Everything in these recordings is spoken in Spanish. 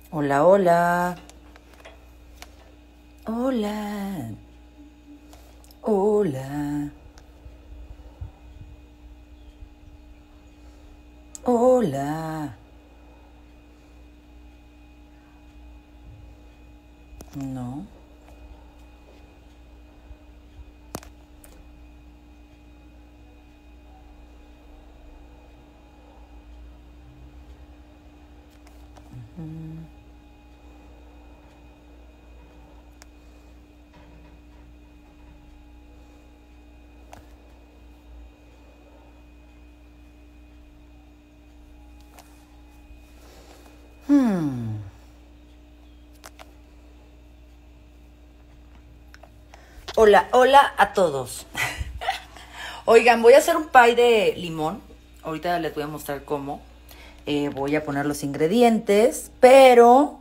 Hola, hola. Hola. Hola. Hola. No. Hola, hola a todos. Oigan, voy a hacer un pie de limón. Ahorita les voy a mostrar cómo. Voy a poner los ingredientes, pero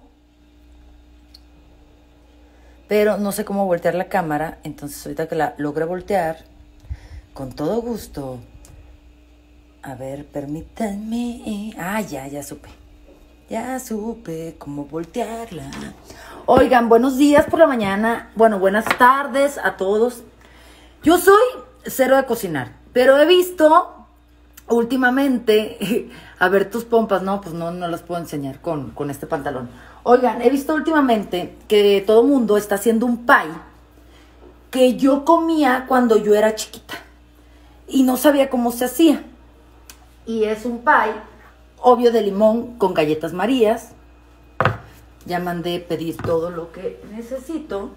no sé cómo voltear la cámara. Entonces ahorita que la logre voltear, con todo gusto. A ver, permítanme. Ah, ya supe. Ya supe cómo voltearla. Oigan, buenos días por la mañana. Bueno, buenas tardes a todos. Yo soy cero de cocinar, pero he visto últimamente, a ver tus pompas, no, pues no las puedo enseñar con este pantalón. Oigan, he visto últimamente que todo mundo está haciendo un pie que yo comía cuando yo era chiquita y no sabía cómo se hacía. Y es un pie, obvio, de limón con galletas Marías. Ya mandé pedir todo lo que necesito.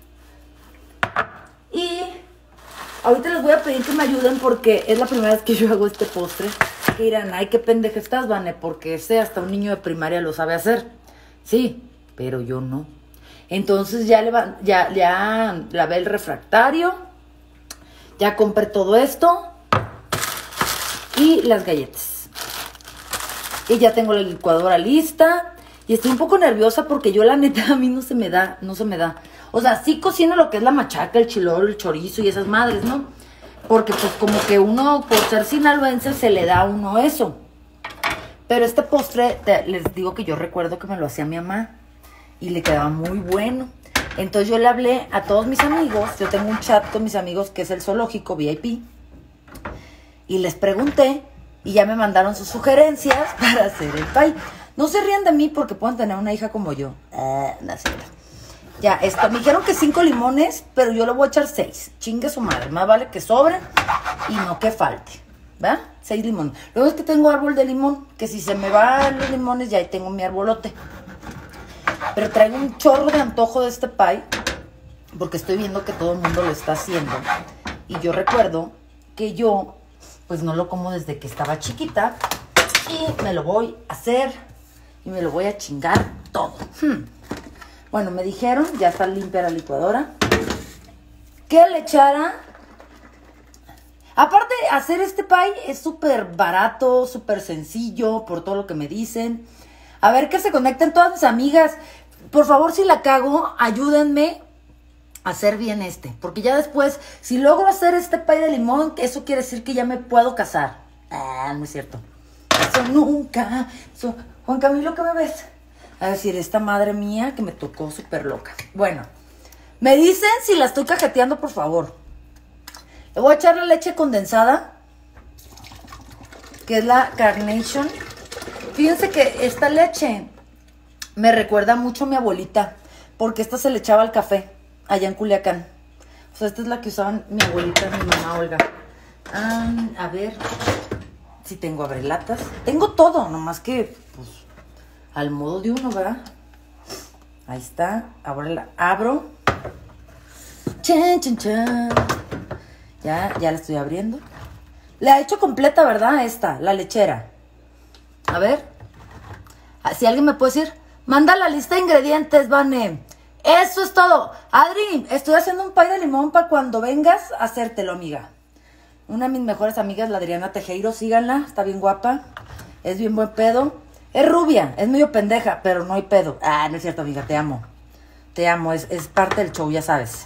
Y ahorita les voy a pedir que me ayuden porque es la primera vez que yo hago este postre. Que dirán, ay, qué pendeja estás, Vane, porque hasta un niño de primaria lo sabe hacer. Sí, pero yo no. Entonces ya lavé el refractario. Ya compré todo esto. Y las galletas. Y ya tengo la licuadora lista. Y estoy un poco nerviosa porque yo la neta a mí no se me da. O sea, sí cocino lo que es la machaca, el chilol, el chorizo y esas madres, ¿no? Porque pues como que uno, por ser sinaloense, se le da a uno eso. Pero este postre, les digo que yo recuerdo que me lo hacía mi mamá. Y le quedaba muy bueno. Entonces yo le hablé a todos mis amigos. Yo tengo un chat con mis amigos que es el Zoológico VIP. Y les pregunté. Y ya me mandaron sus sugerencias para hacer el pie. No se rían de mí porque pueden tener una hija como yo. No es cierto. Ya, me dijeron que 5 limones, pero yo le voy a echar 6. Chingue su madre. Más vale que sobre y no que falte. ¿Va? 6 limones. Luego es que tengo árbol de limón, que si se me van los limones, ya ahí tengo mi arbolote. Pero traigo un chorro de antojo de este pie, porque estoy viendo que todo el mundo lo está haciendo. Y yo recuerdo que yo, pues no lo como desde que estaba chiquita. Y me lo voy a hacer y me lo voy a chingar todo. Bueno, me dijeron, ya está limpia la licuadora, que le echara. Aparte, hacer este pie es súper barato, súper sencillo, por todo lo que me dicen. A ver, que se conecten todas mis amigas. Por favor, si la cago, ayúdenme a hacer bien porque ya después, si logro hacer este pie de limón, eso quiere decir que ya me puedo casar. No es cierto. Eso nunca. Juan Camilo, ¿qué me ves? A decir, esta madre mía que me tocó súper loca. Bueno, me dicen si la estoy cajeteando, por favor. Le voy a echar la leche condensada, que es la Carnation. Fíjense que esta leche me recuerda mucho a mi abuelita, porque esta se le echaba al café, allá en Culiacán. O sea, esta es la que usaban mi abuelita, mi mamá Olga. A ver si tengo abrelatas. Tengo todo, nomás que, pues, al modo de uno, ¿verdad? Ahí está. Ahora la abro. Chan, chan, chan. Ya la estoy abriendo. La he hecho completa, ¿verdad? La lechera. A ver. Si alguien me puede decir, manda la lista de ingredientes, Vane. Eso es todo. Adri, estoy haciendo un pie de limón para cuando vengas a hacértelo, amiga. Una de mis mejores amigas, la Adriana Tejero, síganla, está bien guapa. Es bien buen pedo. Es rubia, es medio pendeja, pero no hay pedo. No es cierto, amiga, te amo. Te amo, es parte del show, ya sabes.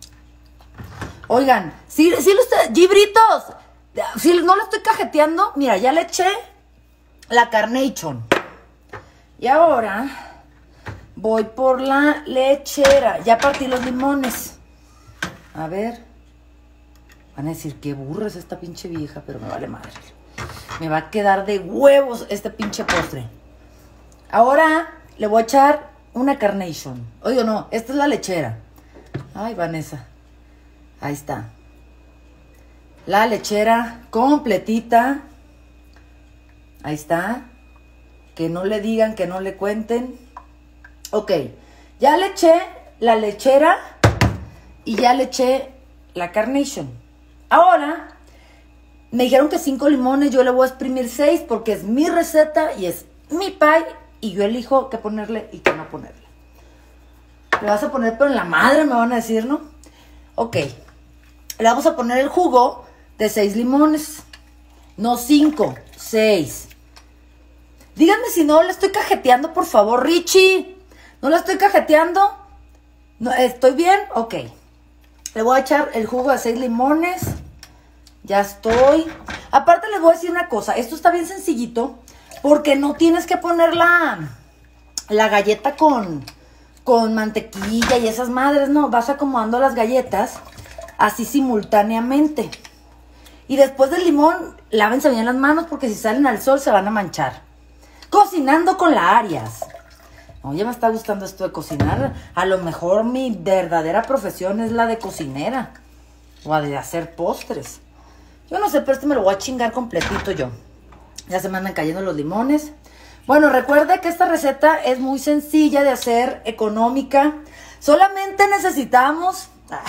Oigan, sí lo estoy... ¡Gibritos! Si no lo estoy cajeteando, mira, ya le eché la Carnation. Y ahora voy por la lechera. Ya partí los limones. A ver. Van a decir, qué burra es esta pinche vieja, pero me vale madre. Me va a quedar de huevos este pinche postre. Ahora le voy a echar una Carnation. Oye, no, esta es la lechera. Ay, Vanessa. Ahí está. La lechera completita. Ahí está. Que no le digan, que no le cuenten. Ok. Ya le eché la lechera y ya le eché la Carnation. Ahora, me dijeron que 5 limones. Yo le voy a exprimir 6 porque es mi receta y es mi pie. Y yo elijo qué ponerle y qué no ponerle. Le vas a poner, pero en la madre me van a decir, ¿no? Ok. Le vamos a poner el jugo de 6 limones. No 5, 6. Díganme si no la estoy cajeteando, por favor, Richie. ¿No la estoy cajeteando? ¿No, ¿estoy bien? Ok. Le voy a echar el jugo de 6 limones. Ya estoy. Aparte les voy a decir una cosa. Esto está bien sencillito. Porque no tienes que poner la galleta con mantequilla y esas madres. No, vas acomodando las galletas así simultáneamente. Y después del limón, lávense bien las manos porque si salen al sol se van a manchar. Cocinando con la Arias. Oye, me está gustando esto de cocinar. A lo mejor mi verdadera profesión es la de cocinera. O la de hacer postres. Yo no sé, pero este me lo voy a chingar completito yo. Ya se me andan cayendo los limones. Bueno, recuerda que esta receta es muy sencilla de hacer, económica. Solamente necesitamos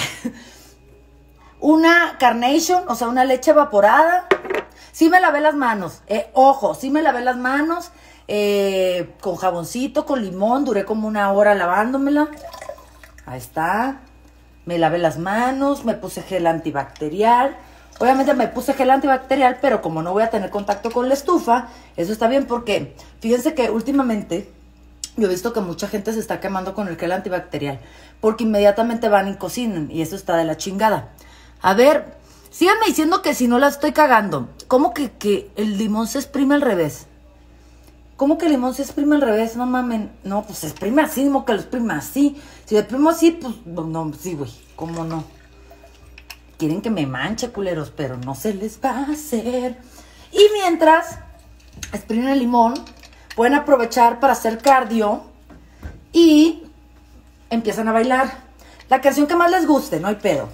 una Carnation, o sea, una leche evaporada. Sí me lavé las manos, ojo, sí me lavé las manos con jaboncito, con limón. Duré como 1 hora lavándomela. Ahí está. Me lavé las manos, me puse gel antibacterial. Obviamente me puse gel antibacterial, pero como no voy a tener contacto con la estufa, eso está bien porque fíjense que últimamente yo he visto que mucha gente se está quemando con el gel antibacterial porque inmediatamente van y cocinan y eso está de la chingada. A ver, síganme diciendo que si no la estoy cagando. ¿Cómo que el limón se exprime al revés? ¿Cómo que el limón se exprime al revés? No mamen. No, pues se exprime así, mismo que lo exprime así. Si lo exprimo así, pues no, sí, güey, ¿cómo no? Quieren que me manche, culeros, pero no se les va a hacer. Y mientras exprimen el limón, pueden aprovechar para hacer cardio y empiezan a bailar. La canción que más les guste, no hay pedo.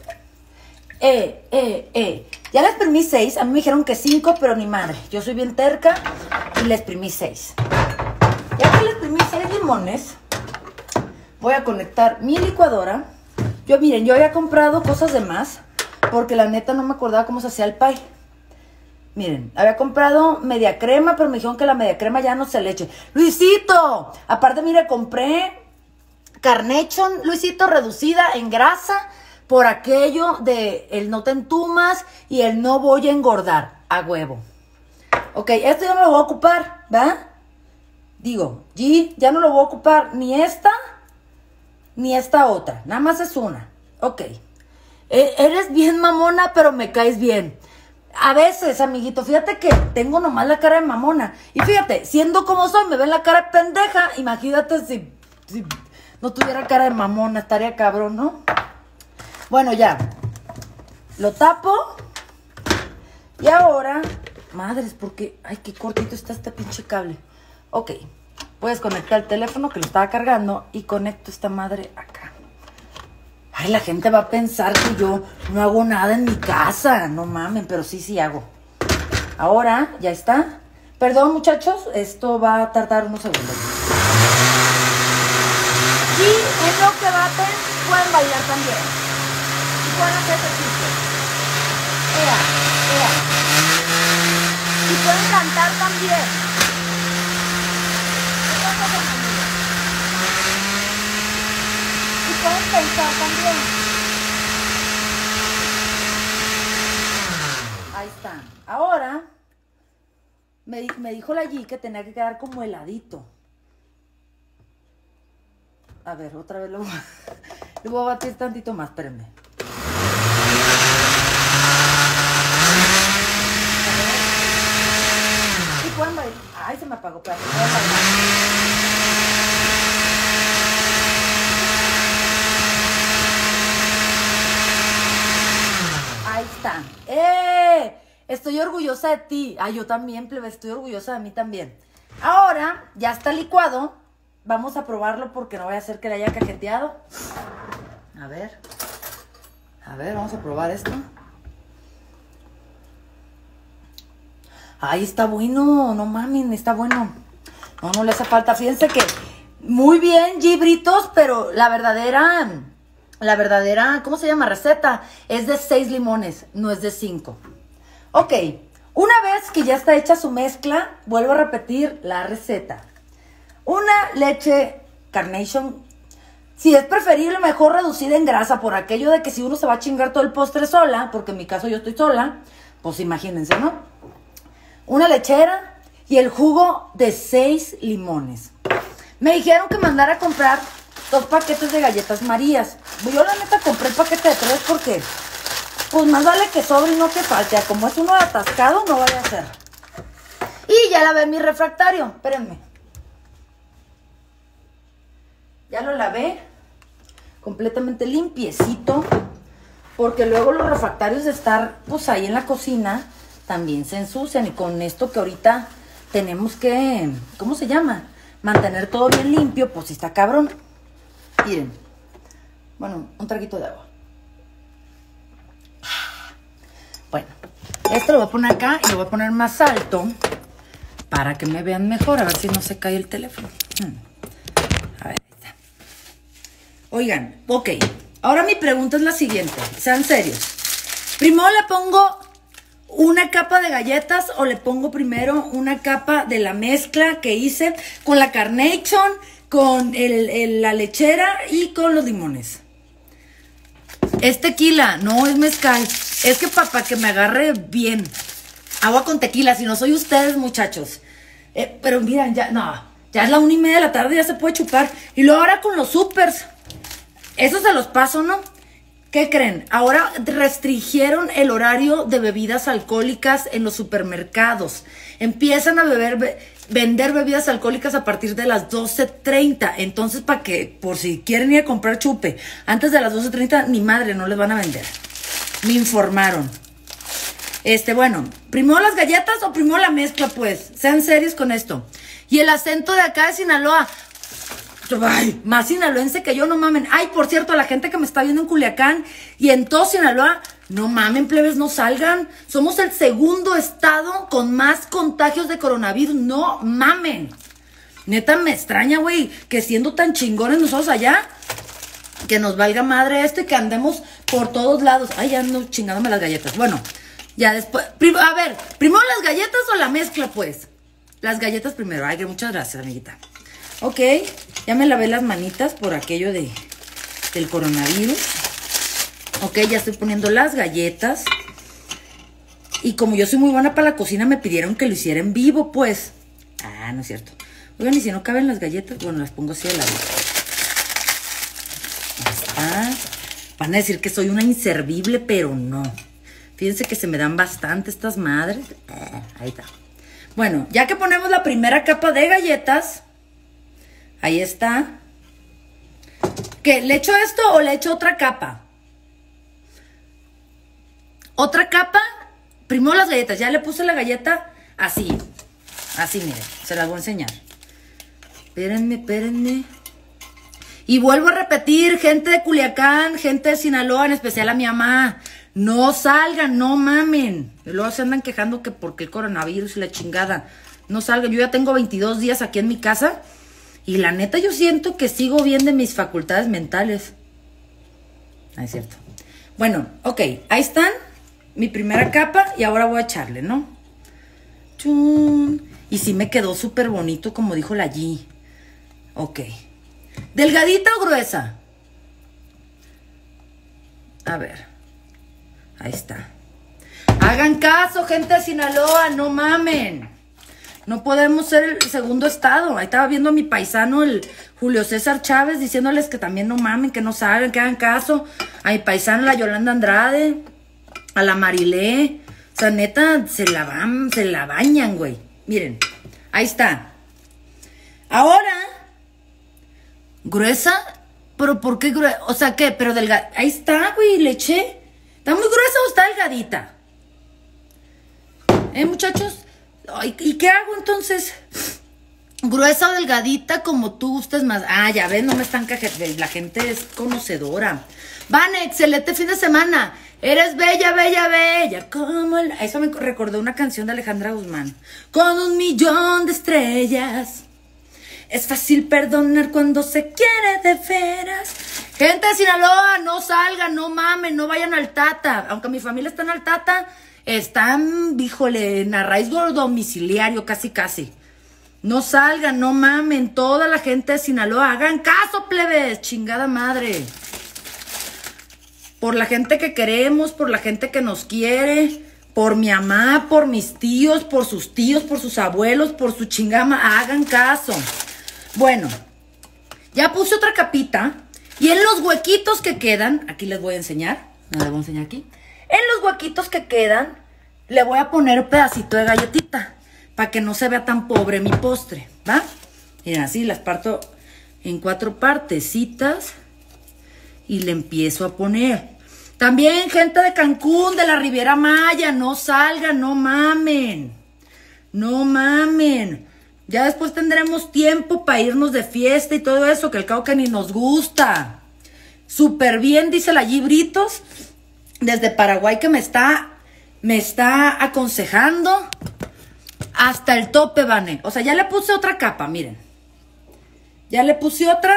Ya le exprimí 6, a mí me dijeron que 5, pero ni madre. Yo soy bien terca y le exprimí 6. Ya que le exprimí 6 limones, voy a conectar mi licuadora. Miren, yo había comprado cosas de más. Porque la neta no me acordaba cómo se hacía el pie. Miren, había comprado media crema, pero me dijeron que la media crema ya no se le eche. ¡Luisito! Aparte, mire, compré Carnation, Luisito, reducida en grasa por aquello de el no te entumas y el no voy a engordar. A huevo. Ok, esto ya no lo voy a ocupar, ¿verdad? Digo, ya no lo voy a ocupar ni esta otra. Nada más es una. Ok. Eres bien mamona, pero me caes bien. A veces, amiguito, fíjate que tengo nomás la cara de mamona. Y fíjate, siendo como soy, me ven la cara de pendeja. Imagínate si no tuviera cara de mamona, estaría cabrón, ¿no? Bueno, ya. Lo tapo. Y ahora, madres, porque, ay, qué cortito está este pinche cable. Ok, puedes conectar el teléfono que lo estaba cargando y conecto esta madre acá. Ay, la gente va a pensar que yo no hago nada en mi casa. No mamen, pero sí hago. Ahora, ya está. Perdón, muchachos, esto va a tardar unos segundos. Y en lo que baten, pueden bailar también. Y pueden hacer ejercicio. Y pueden cantar también. Pueden pensar también. Ahí están. Ahora me dijo la G que tenía que quedar como heladito. A ver, otra vez le voy a batir tantito más, espérenme. Y pueden bailar. Ay, se me apagó, espérate. está. Estoy orgullosa de ti. Ah, yo también, plebe, estoy orgullosa de mí también. Ahora, ya está licuado. Vamos a probarlo porque no voy a hacer que le haya cajeteado. A ver, vamos a probar esto. Ay, está bueno, no mamen, está bueno. No le hace falta. Fíjense que muy bien, gibritos, pero la verdadera, ¿cómo se llama? Receta es de 6 limones, no es de 5. Ok, una vez que ya está hecha su mezcla, vuelvo a repetir la receta. Una leche Carnation, si es preferible, mejor reducida en grasa, por aquello de que si uno se va a chingar todo el postre sola, porque en mi caso yo estoy sola, pues imagínense, ¿no? Una lechera y el jugo de 6 limones. Me dijeron que mandara a comprar 2 paquetes de galletas Marías. Yo la neta compré el paquete de 3 porque pues más vale que sobre y no que falte. Como es uno atascado, no vaya a ser. Y ya lavé mi refractario. Espérenme. Ya lo lavé. Completamente limpiecito. Porque luego los refractarios de estar pues ahí en la cocina también se ensucian. Y con esto que ahorita tenemos que, ¿cómo se llama? Mantener todo bien limpio, pues si está cabrón. Miren. Bueno, un traguito de agua. Bueno, esto lo voy a poner acá y lo voy a poner más alto para que me vean mejor. A ver si no se cae el teléfono. A ver, ahí está. Oigan, ok. Ahora mi pregunta es la siguiente. Sean serios. Primero le pongo una capa de galletas o le pongo primero una capa de la mezcla que hice con la Carnation, con la lechera y con los limones. Es tequila, no es mezcal. Es que para que me agarre bien. Agua con tequila, si no soy ustedes, muchachos. Pero miren, ya es la 1:30 de la tarde, ya se puede chupar. Y luego ahora con los supers. Eso se los paso, ¿no? ¿Qué creen? Ahora restringieron el horario de bebidas alcohólicas en los supermercados. Empiezan a vender bebidas alcohólicas a partir de las 12:30. Entonces, para que, por si quieren ir a comprar chupe, antes de las 12:30, ni madre, no les van a vender. Me informaron. Bueno, ¿primero las galletas o primero la mezcla, pues? Sean serios con esto. Y el acento de acá de Sinaloa. Ay, más sinaloense que yo, no mamen. Ay, por cierto, a la gente que me está viendo en Culiacán y en todo Sinaloa, no mamen, plebes, no salgan. Somos el segundo estado con más contagios de coronavirus. No mamen. Neta, me extraña, güey, que siendo tan chingones nosotros allá, que nos valga madre esto y que andemos por todos lados. Ay, ando chingándome las galletas. Bueno, ya después. A ver, ¿primero las galletas o la mezcla, pues? Las galletas primero. Ay, que muchas gracias, amiguita. Ok, ya me lavé las manitas por aquello del coronavirus. Ok, ya estoy poniendo las galletas. Y como yo soy muy buena para la cocina, me pidieron que lo hiciera en vivo, pues. Ah, no es cierto. Oigan, y si no caben las galletas, bueno, las pongo así de lado. Ahí está. Van a decir que soy una inservible, pero no. Fíjense que se me dan bastante estas madres. Ahí está. Bueno, ya que ponemos la primera capa de galletas... Ahí está. ¿Qué? ¿Le echo esto o le echo otra capa? Otra capa. Primero las galletas. Ya le puse la galleta así. Así, miren. Se las voy a enseñar. Espérenme. Y vuelvo a repetir, gente de Culiacán, gente de Sinaloa, en especial a mi mamá. No salgan, no mamen. Y luego se andan quejando que porque el coronavirus y la chingada. No salgan. Yo ya tengo 22 días aquí en mi casa. Y la neta yo siento que sigo bien de mis facultades mentales. Ah, es cierto. Bueno, ok. Ahí están. Mi primera capa. Y ahora voy a echarle, ¿no? Chun. Y sí me quedó súper bonito, como dijo la G. Ok. ¿Delgadita o gruesa? A ver. Ahí está. Hagan caso, gente de Sinaloa. No mamen. No podemos ser el segundo estado. Ahí estaba viendo a mi paisano, el Julio César Chávez, diciéndoles que también no mamen, que no salgan, que hagan caso. A mi paisano, la Yolanda Andrade, a la Marilé. O sea, neta, se la bañan, güey. Miren, ahí está. Ahora, gruesa, pero ¿por qué gruesa? O sea, ¿qué? Pero delgada. Ahí está, güey, le eché. ¿Está muy gruesa o está delgada? delgadita. Muchachos? Ay, ¿y qué hago entonces? Gruesa o delgadita, como tú gustes más. Ah, ya ves, no me están cajando. La gente es conocedora. Vane, excelente fin de semana. Eres bella, bella, bella. Como el... Eso me recordó una canción de Alejandra Guzmán. Con 1,000,000 de estrellas. Es fácil perdonar cuando se quiere de veras. Gente de Sinaloa, no salgan, no mamen, no vayan al Tata. Aunque mi familia está en el Tata, están, híjole, en arraigo domiciliario, casi, casi. No salgan, no mamen. Toda la gente de Sinaloa, hagan caso, plebes, chingada madre. Por la gente que queremos, por la gente que nos quiere, por mi mamá, por mis tíos, por sus abuelos, por su chingama, hagan caso. Bueno, ya puse otra capita y en los huequitos que quedan, aquí les voy a enseñar, les voy a enseñar aquí. En los huequitos que quedan, le voy a poner un pedacito de galletita para que no se vea tan pobre mi postre, ¿va? Miren, así las parto en 4 partecitas y le empiezo a poner. También gente de Cancún, de la Riviera Maya, no salgan, no mamen. No mamen. Ya después tendremos tiempo para irnos de fiesta y todo eso, que al cabo que ni nos gusta. Súper bien, dice la Gibritos, desde Paraguay, que me está aconsejando hasta el tope, Vane. O sea, ya le puse otra capa, miren. Ya le puse otra.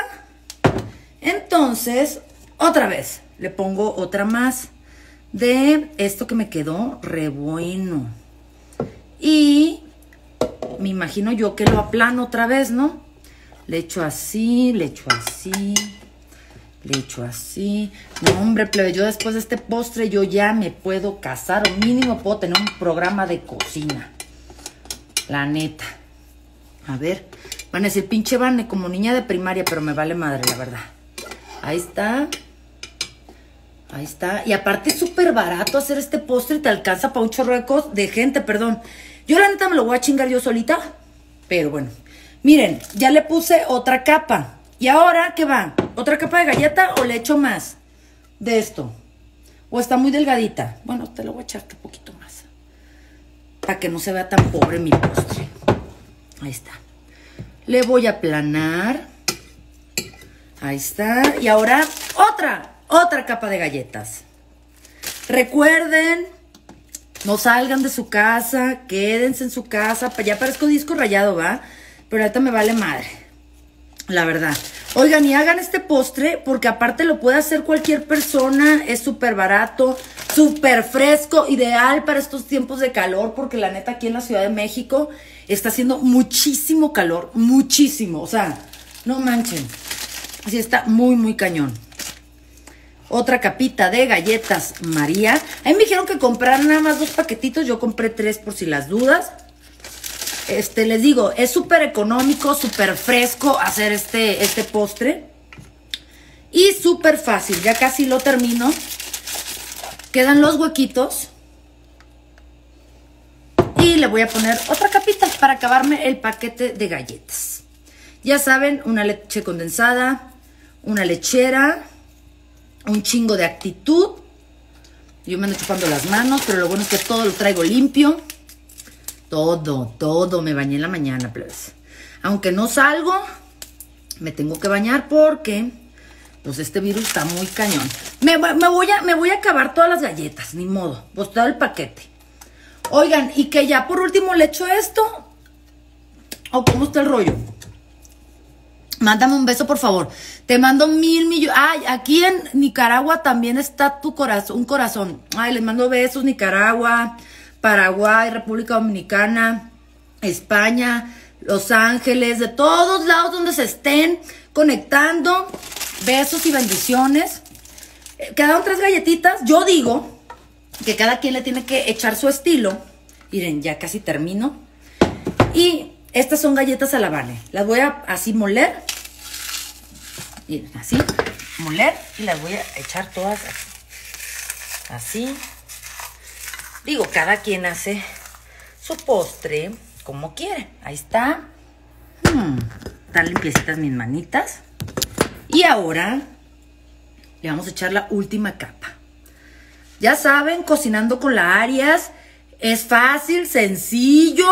Entonces, otra vez, le pongo otra más de esto que me quedó re bueno. Y me imagino yo que lo aplano otra vez, ¿no? Le echo así, le echo así, le echo así. No, hombre, plebe, yo después de este postre yo ya me puedo casar, o mínimo puedo tener un programa de cocina. La neta. A ver, van a decir, pinche Vane, como niña de primaria, pero me vale madre, la verdad. Ahí está. Ahí está. Y aparte es súper barato hacer este postre y te alcanza para un chorro de gente, perdón. Yo la neta me lo voy a chingar yo solita. Pero bueno. Miren, ya le puse otra capa. ¿Y ahora qué va? ¿Otra capa de galleta o le echo más de esto? ¿O está muy delgadita? Bueno, te lo voy a echar un poquito más. Para que no se vea tan pobre mi postre. Ahí está. Le voy a aplanar. Ahí está. Y ahora otra capa de galletas. Recuerden, no salgan de su casa, quédense en su casa. Ya parezco disco rayado, ¿va? Pero ahorita me vale madre, la verdad. Oigan, y hagan este postre porque aparte lo puede hacer cualquier persona. Es súper barato, súper fresco, ideal para estos tiempos de calor, porque la neta aquí en la Ciudad de México está haciendo muchísimo calor, muchísimo. O sea, no manchen. Así está muy, muy cañón. Otra capita de galletas María. A mí me dijeron que compraran nada más 2 paquetitos. Yo compré 3 por si las dudas. Les digo, es súper económico, súper fresco hacer este postre. Y súper fácil. Ya casi lo termino. Quedan los huequitos. Y le voy a poner otra capita para acabarme el paquete de galletas. Ya saben, una leche condensada, una lechera, un chingo de actitud. Yo me ando chupando las manos, pero lo bueno es que todo lo traigo limpio. Todo. Me bañé en la mañana, plebes. Aunque no salgo, me tengo que bañar porque pues este virus está muy cañón. Me voy a acabar todas las galletas, ni modo. Pues todo el paquete. Oigan, y que ya por último le echo esto. ¿O cómo está el rollo? Mándame un beso, por favor. Te mando 1,000 millones. Ay, aquí en Nicaragua también está tu corazón, un corazón. Ay, les mando besos, Nicaragua, Paraguay, República Dominicana, España, Los Ángeles, de todos lados donde se estén conectando. Besos y bendiciones. Quedaron 3 galletitas. Yo digo que cada quien le tiene que echar su estilo. Miren, ya casi termino. Y estas son galletas a la Vane. Las voy a así moler. Miren, así, moler. Y las voy a echar todas así. Digo, cada quien hace su postre como quiere. Ahí está. Están limpiecitas mis manitas. Y ahora le vamos a echar la última capa. Ya saben, cocinando con la Arias. Es fácil, sencillo.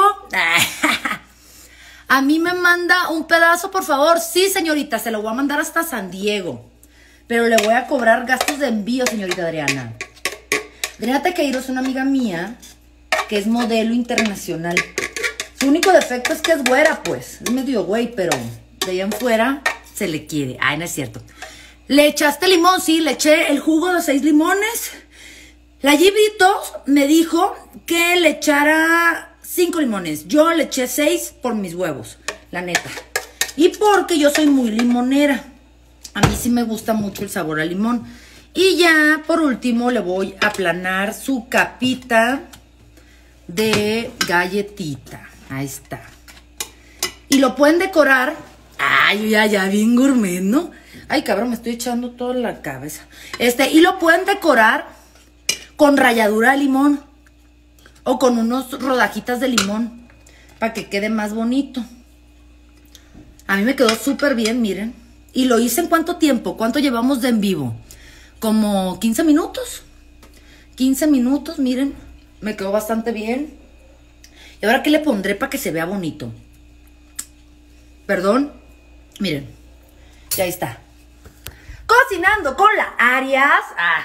A mí me manda un pedazo, por favor. Sí, señorita, se lo voy a mandar hasta San Diego. Pero le voy a cobrar gastos de envío, señorita Adriana. Adriana Tequeiro es una amiga mía que es modelo internacional. Su único defecto es que es güera, pues. Es medio güey, pero de allá en fuera se le quiere. Ay, no es cierto. ¿Le echaste limón? Sí, le eché el jugo de 6 limones. La Gibitos me dijo que le echara 5 limones. Yo le eché 6 por mis huevos, la neta. Y porque yo soy muy limonera. A mí sí me gusta mucho el sabor a limón. Y ya, por último, le voy a aplanar su capita de galletita. Ahí está. Y lo pueden decorar. Ay, ya, bien gourmet, ¿no? Ay, cabrón, me estoy echando toda la cabeza. Y lo pueden decorar con ralladura de limón. O con unos rodajitas de limón. Para que quede más bonito. A mí me quedó súper bien, miren. Y lo hice en ¿cuánto tiempo? ¿Cuánto llevamos de en vivo? Como 15 minutos. 15 minutos, miren. Me quedó bastante bien. ¿Y ahora qué le pondré para que se vea bonito? Perdón. Miren. Ya está. Cocinando con la Arias.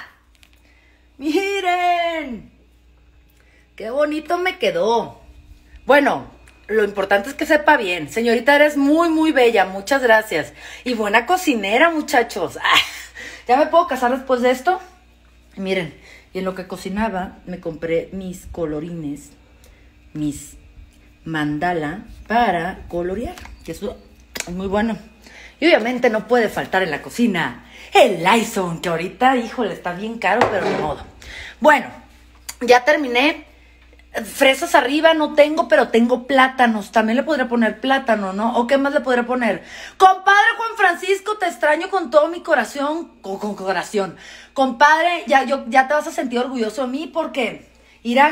Miren. Qué bonito me quedó. Bueno, lo importante es que sepa bien. Señorita, eres muy, muy bella. Muchas gracias. Y buena cocinera, muchachos. ¿Ya me puedo casar después de esto? Miren, y en lo que cocinaba, me compré mis colorines, mis mandala para colorear, que eso es muy bueno. Y obviamente no puede faltar en la cocina el Lysol, que ahorita, híjole, está bien caro, pero de modo. Bueno, ya terminé. Fresas arriba no tengo, pero tengo plátanos. También le podría poner plátano, ¿no? ¿O qué más le podría poner? Compadre Juan Francisco, te extraño con todo mi corazón. Con corazón. Compadre, ya te vas a sentir orgulloso de mí porque, mira,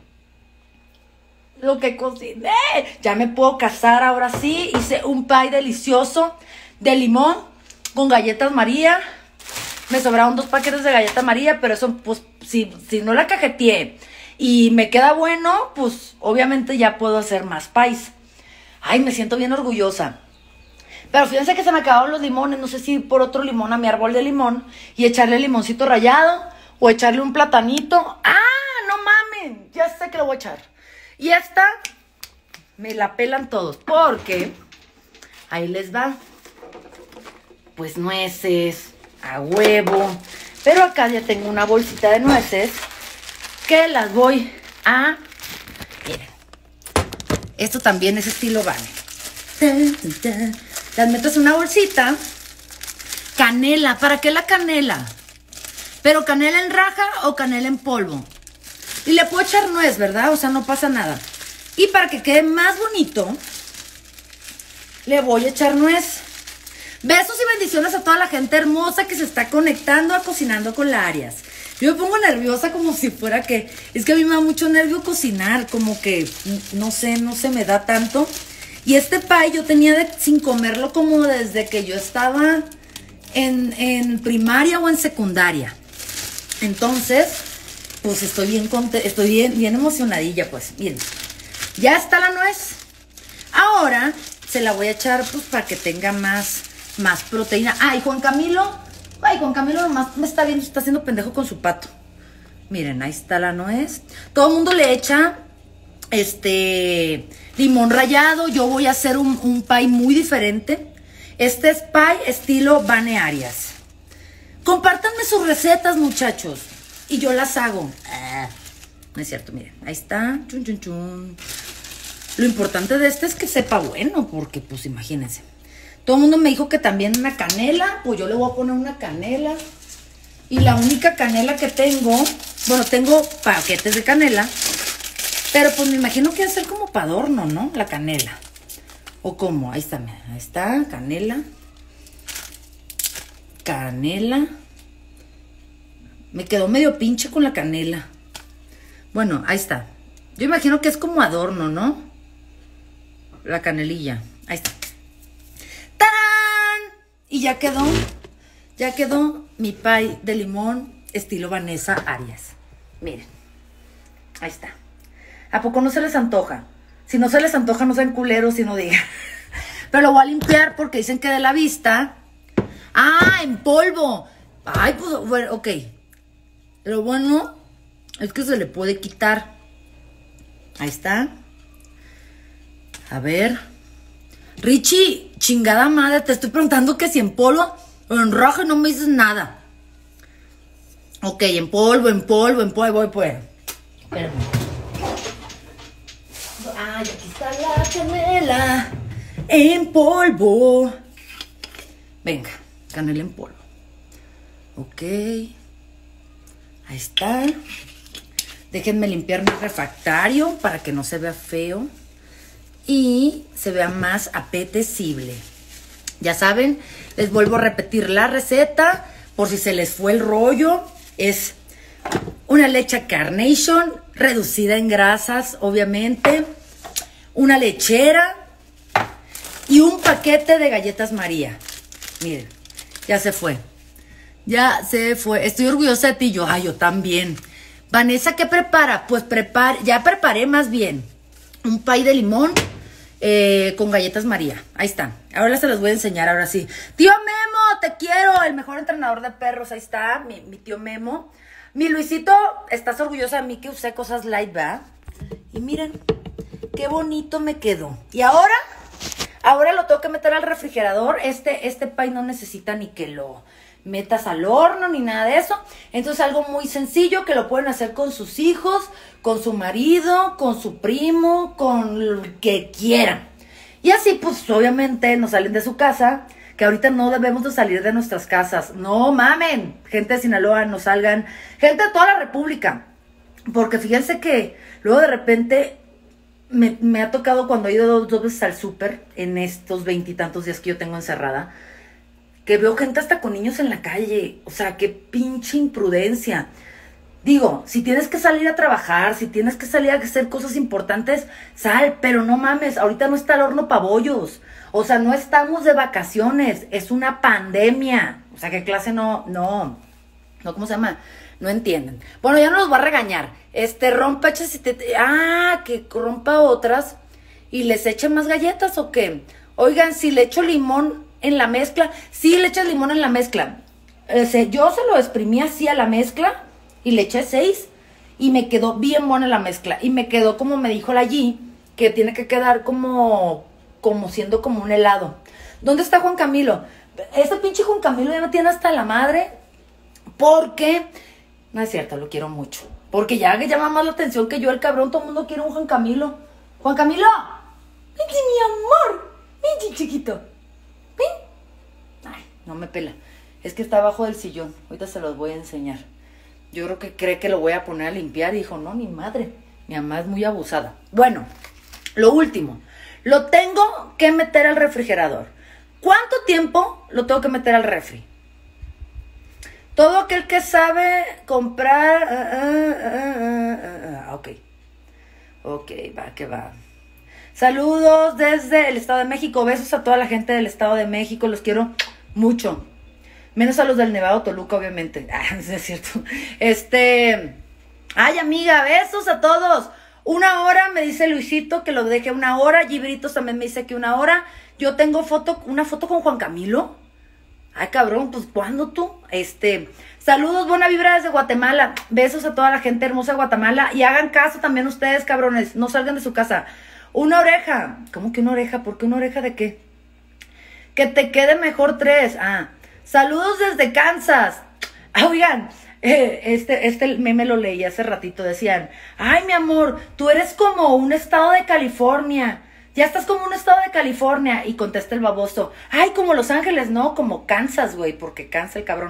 lo que cociné. Ya me puedo casar ahora sí. Hice un pie delicioso de limón con galletas María. Me sobraron 2 paquetes de galletas María, pero eso, pues, si no la cajeteé y me queda bueno, pues obviamente ya puedo hacer más pies. Ay, me siento bien orgullosa. Pero fíjense que se me acabaron los limones. No sé si por otro limón a mi árbol de limón y echarle limoncito rallado o echarle un platanito. No mamen, ya sé que lo voy a echar. Y esta me la pelan todos porque ahí les va. Pues nueces, a huevo. Pero acá ya tengo una bolsita de nueces que las voy a... Miren. Esto también es estilo Vane. Las meto en una bolsita. Canela. ¿Para qué la canela? Pero canela en raja o canela en polvo. Y le puedo echar nuez, ¿verdad? O sea, no pasa nada. Y para que quede más bonito, le voy a echar nuez. Besos y bendiciones a toda la gente hermosa que se está conectando a Cocinando con la Arias. Yo me pongo nerviosa como si fuera que... Es que a mí me da mucho nervio cocinar, como que, no sé, no se me da tanto. Y este pie yo tenía sin comerlo como desde que yo estaba en primaria o en secundaria. Entonces, pues estoy bien contenta, estoy bien emocionadilla, pues. Miren, ya está la nuez. Ahora se la voy a echar, pues, para que tenga más proteína. Y Juan Camilo nomás me está viendo, está haciendo pendejo con su pato. Miren, ahí está la nuez. Todo el mundo le echa limón rallado. Yo voy a hacer un pie muy diferente. Este es pie estilo Vane Arias. Compártanme sus recetas, muchachos, y yo las hago. No es cierto, miren, ahí está. Chun, chun, chun. Lo importante de este es que sepa bueno, porque pues imagínense. Todo el mundo me dijo que también una canela, pues yo le voy a poner una canela. Y la única canela que tengo, bueno, tengo paquetes de canela, pero pues me imagino que va a ser como para adorno, ¿no? La canela. ¿O cómo? Ahí está, canela. Canela. Me quedó medio pinche con la canela. Bueno, ahí está. Yo imagino que es como adorno, ¿no? La canelilla. Ahí está. ¡Tarán! Y ya quedó mi pie de limón estilo Vanessa Arias. Miren, ahí está. ¿A poco no se les antoja? Si no se les antoja, no sean culeros y no digan. Pero lo voy a limpiar porque dicen que de la vista... ¡Ah, en polvo! Ay, pues, bueno, ok. Lo bueno es que se le puede quitar. Ahí está. A ver. Richie, chingada madre, te estoy preguntando que si en polvo o en rojo no me dices nada. Ok, en polvo, voy pues. Espérame. Ay, aquí está la canela en polvo. Venga, canela en polvo. Ok. Ahí está. Déjenme limpiar mi refractario para que no se vea feo y se vea más apetecible. Ya saben, les vuelvo a repetir la receta por si se les fue el rollo. Es una leche Carnation reducida en grasas, obviamente. Una lechera y un paquete de galletas María. Miren, ya se fue. Ya se fue. Estoy orgullosa de ti. Yo también. Vanessa, ¿qué prepara? Pues ya preparé más bien un pay de limón con galletas María. Ahí están. Ahora se los voy a enseñar, ahora sí. Tío Memo, te quiero. El mejor entrenador de perros. Ahí está, mi tío Memo. Mi Luisito, estás orgullosa de mí que usé cosas light, ¿verdad? Y miren, qué bonito me quedó. Y ahora lo tengo que meter al refrigerador. Este pay no necesita ni que lo metas al horno ni nada de eso. Entonces algo muy sencillo que lo pueden hacer con sus hijos, con su marido, con su primo, con lo que quieran. Y así pues obviamente nos salen de su casa, que ahorita no debemos de salir de nuestras casas. No mamen, gente de Sinaloa, no salgan, gente de toda la república. Porque fíjense que luego de repente me ha tocado cuando he ido dos veces al súper en estos 20 y tantos días que yo tengo encerrada, que veo gente hasta con niños en la calle. O sea, qué pinche imprudencia. Digo, si tienes que salir a trabajar, si tienes que salir a hacer cosas importantes, sal, pero no mames, ahorita no está el horno pa' bollos. O sea, no estamos de vacaciones, es una pandemia. O sea, ¿qué clase no, ¿cómo se llama? No entienden. Bueno, ya no los va a regañar. Rompa, que rompa otras y les eche más galletas o qué. Oigan, si le echo limón en la mezcla, sí le echas limón en la mezcla. Yo se lo exprimí así a la mezcla y le eché 6 y me quedó bien buena la mezcla. Y me quedó como me dijo la G, que tiene que quedar como siendo como un helado. ¿Dónde está Juan Camilo? Este pinche Juan Camilo ya no tiene hasta la madre. Porque, no es cierto, lo quiero mucho. Porque ya que llama más la atención que yo, el cabrón, todo el mundo quiere un Juan Camilo. Juan Camilo, vente mi amor, vente chiquito. Ven. Ay, no me pela. Es que está abajo del sillón. Ahorita se los voy a enseñar. Yo creo que cree que lo voy a poner a limpiar. Y dijo, no, ni madre. Mi mamá es muy abusada. Bueno, lo último. Lo tengo que meter al refrigerador. ¿Cuánto tiempo lo tengo que meter al refri? Todo aquel que sabe comprar... Ok. Ok, va, que va. Saludos desde el Estado de México. Besos a toda la gente del Estado de México. Los quiero mucho. Menos a los del Nevado Toluca, obviamente. Ah, no es cierto. Ay, amiga, besos a todos. 1 hora, me dice Luisito que lo deje 1 hora. Gibritos también me dice que 1 hora. Yo tengo una foto con Juan Camilo. Ay, cabrón, pues ¿cuándo tú? Saludos, buena vibra desde Guatemala. Besos a toda la gente hermosa de Guatemala. Y hagan caso también ustedes, cabrones. No salgan de su casa. 1 oreja. ¿Cómo que 1 oreja? ¿Por qué 1 oreja de qué? Que te quede mejor 3. Ah. Saludos desde Kansas. Oigan, este meme lo leí hace ratito. Decían, ay, mi amor, tú eres como un estado de California. Ya estás como un estado de California. Y contesta el baboso, ay, como Los Ángeles, no, como Kansas, güey, porque cansa el cabrón.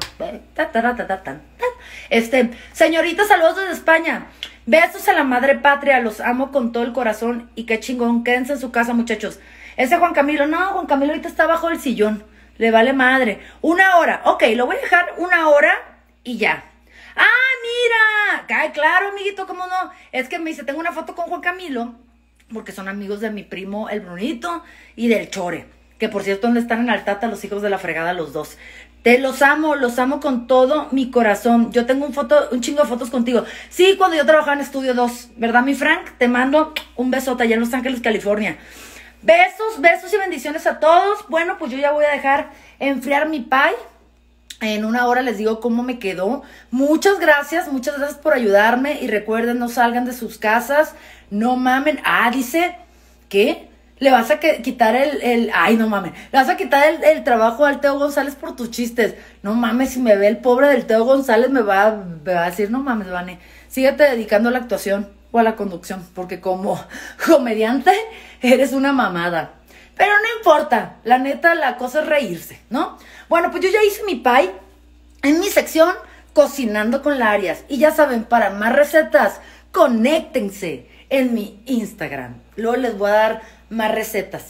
Señorita, saludos desde España. Besos a la madre patria, los amo con todo el corazón. Y qué chingón, quédense en su casa, muchachos. Ese Juan Camilo, no, Juan Camilo ahorita está abajo del sillón. Le vale madre. 1 hora, ok, lo voy a dejar 1 hora y ya. ¡Ah, mira! Ay, claro, amiguito, ¿cómo no? Es que me dice, tengo una foto con Juan Camilo, porque son amigos de mi primo, el Brunito, y del Chore. Que por cierto, ¿dónde están en Altata los hijos de la fregada los dos? Te los amo con todo mi corazón. Yo tengo un chingo de fotos contigo. Sí, cuando yo trabajaba en Estudio 2, ¿verdad, mi Frank? Te mando un besote allá en Los Ángeles, California. Besos y bendiciones a todos. Bueno, pues yo ya voy a dejar enfriar mi pie. En una hora les digo cómo me quedó. Muchas gracias por ayudarme. Y recuerden, no salgan de sus casas. No mamen. Dice, ¿qué? Le vas a quitar ay, no mames. Le vas a quitar el trabajo al Teo González por tus chistes. No mames, si me ve el pobre del Teo González me va a decir, no mames, Vane, síguete dedicando a la actuación o a la conducción, porque como comediante eres una mamada. Pero no importa, la neta, la cosa es reírse, ¿no? Bueno, pues yo ya hice mi pie en mi sección Cocinando con la Arias. Y ya saben, para más recetas, conéctense en mi Instagram. Luego les voy a dar más recetas.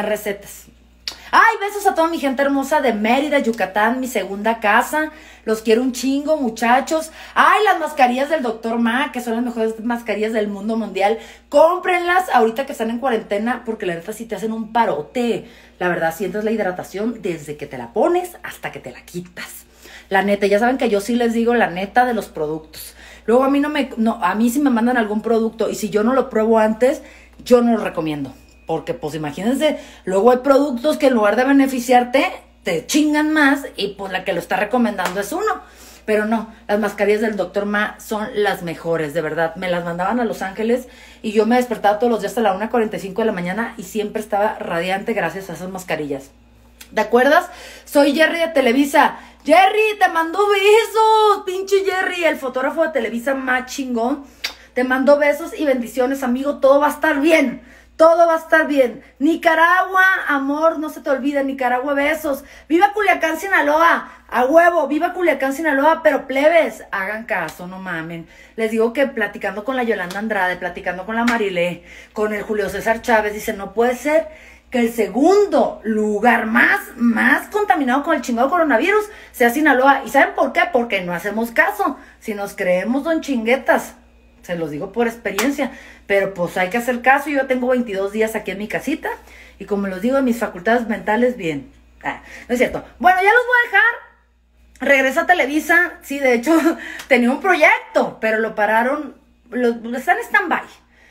Ay, besos a toda mi gente hermosa de Mérida, Yucatán, mi segunda casa. Los quiero un chingo, muchachos. Ay, las mascarillas del Dr. Ma, que son las mejores mascarillas del mundo mundial. Cómprenlas ahorita que están en cuarentena, porque la neta sí te hacen un parote. La verdad, sientes la hidratación desde que te la pones hasta que te la quitas. La neta, ya saben que yo sí les digo la neta de los productos. Luego a mí si me mandan algún producto y si yo no lo pruebo antes, yo no lo recomiendo. Porque, pues, imagínense, luego hay productos que en lugar de beneficiarte, te chingan más y, pues, la que lo está recomendando es uno. Pero no, las mascarillas del Dr. Ma son las mejores, de verdad. Me las mandaban a Los Ángeles y yo me despertaba todos los días a la 1:45 de la mañana y siempre estaba radiante gracias a esas mascarillas. ¿Te acuerdas? Soy Jerry de Televisa. Jerry, te mando besos, pinche Jerry, el fotógrafo de Televisa más chingón. Te mando besos y bendiciones, amigo. Todo va a estar bien. Todo va a estar bien. Nicaragua, amor, no se te olvide. Nicaragua, besos. ¡Viva Culiacán, Sinaloa! A huevo, viva Culiacán, Sinaloa. Pero plebes, hagan caso, no mamen. Les digo que platicando con la Yolanda Andrade, platicando con la Marilé, con el Julio César Chávez, dice, no puede ser que el segundo lugar más contaminado con el chingado coronavirus sea Sinaloa. ¿Y saben por qué? Porque no hacemos caso. Si nos creemos don chinguetas. Se los digo por experiencia, pero pues hay que hacer caso. Yo tengo 22 días aquí en mi casita y como les digo, en mis facultades mentales, bien. No es cierto. Bueno, ya los voy a dejar. Regresa a Televisa. Sí, de hecho, tenía un proyecto, pero lo pararon, están en stand-by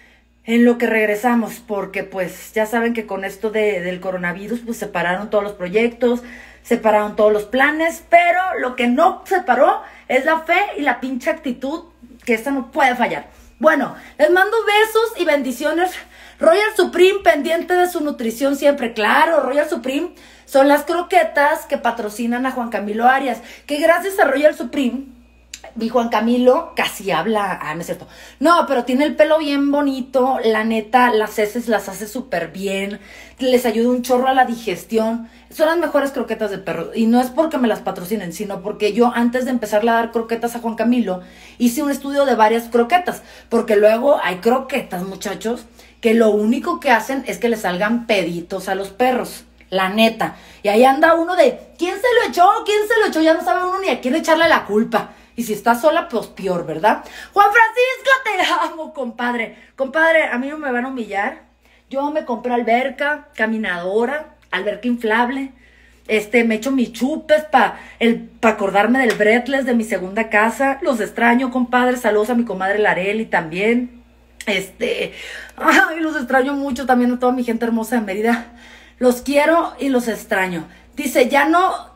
en lo que regresamos, porque pues ya saben que con esto del coronavirus, pues se pararon todos los proyectos, se pararon todos los planes, pero lo que no se paró es la fe y la pinche actitud, que esta no puede fallar. Bueno, les mando besos y bendiciones. Royal Supreme, pendiente de su nutrición siempre. Claro, Royal Supreme son las croquetas que patrocinan a Juan Camilo Arias, que gracias a Royal Supreme, mi Juan Camilo casi habla, no es cierto, no, pero tiene el pelo bien bonito, la neta, las heces las hace súper bien, les ayuda un chorro a la digestión, son las mejores croquetas de perro, y no es porque me las patrocinen, sino porque yo antes de empezarle a dar croquetas a Juan Camilo, hice un estudio de varias croquetas, porque luego hay croquetas, muchachos, que lo único que hacen es que le salgan peditos a los perros, la neta, y ahí anda uno de, ¿quién se lo echó? Ya no sabe uno ni a quién echarle la culpa. Y si está sola, pues peor, ¿verdad? Juan Francisco, te amo, compadre. Compadre, a mí no me van a humillar. Yo me compré alberca, caminadora, alberca inflable. Me echo mis chupes para acordarme del breathless de mi segunda casa. Los extraño, compadre. Saludos a mi comadre Lareli también. Ay, los extraño mucho también a toda mi gente hermosa de Mérida. Los quiero y los extraño. Dice, ya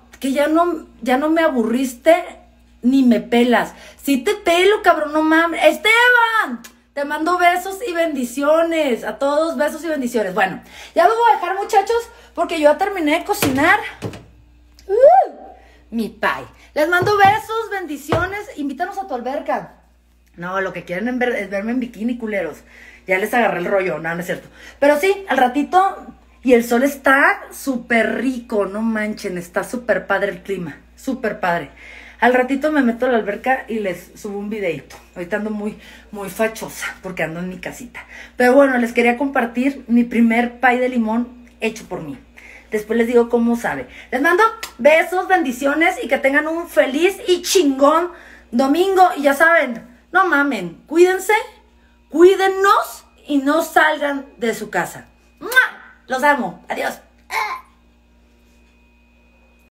no me aburriste ni me pelas. Sí te pelo, cabrón, no mames. Esteban, te mando besos y bendiciones. A todos, besos y bendiciones. Bueno, ya los voy a dejar, muchachos, porque yo ya terminé de cocinar mi pie. Les mando besos, bendiciones. Invítanos a tu alberca. No, lo que quieren es verme en bikini, culeros. Ya les agarré el rollo, no es cierto. Pero sí, al ratito, y el sol está súper rico, no manchen, está súper padre el clima, súper padre. Al ratito me meto a la alberca y les subo un videito. Ahorita ando muy fachosa porque ando en mi casita. Pero bueno, les quería compartir mi primer pie de limón hecho por mí. Después les digo cómo sabe. Les mando besos, bendiciones y que tengan un feliz y chingón domingo. Y ya saben, no mamen, cuídense, cuídennos y no salgan de su casa. ¡Mua! Los amo. Adiós.